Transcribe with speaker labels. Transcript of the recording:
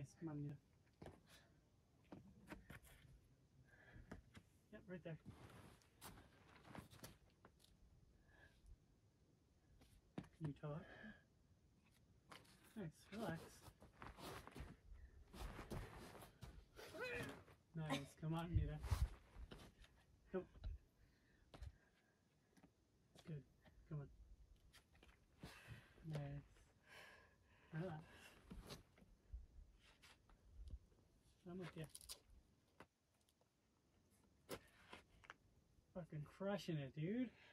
Speaker 1: Nice. Come on, Nita. Yep, right there. Can you talk? Nice. Relax. Nice. Come on, Nita. Come. Good. Come on. Nice. Relax. I'm with you. Fucking crushing it, dude.